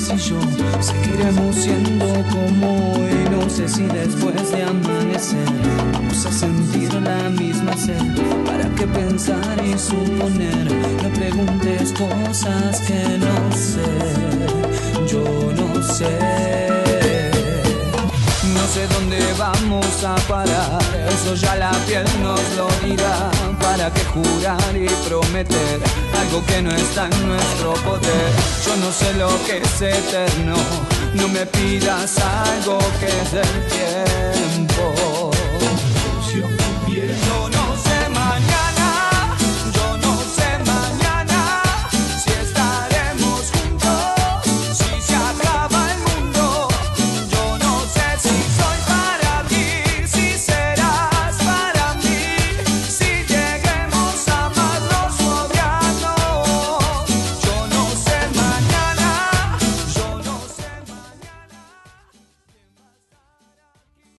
y yo seguiremos siendo como hoy. No sé si después de amanecer vamos a sentir la misma sed. ¿Para qué pensar y suponer? No preguntes cosas que no sé. Yo no sé. No sé dónde vamos a parar, eso ya la piel nos lo dirá. ¿Para qué jurar y prometer algo que no está en nuestro poder? Yo no sé lo que es eterno, no me pidas algo que es del cielo.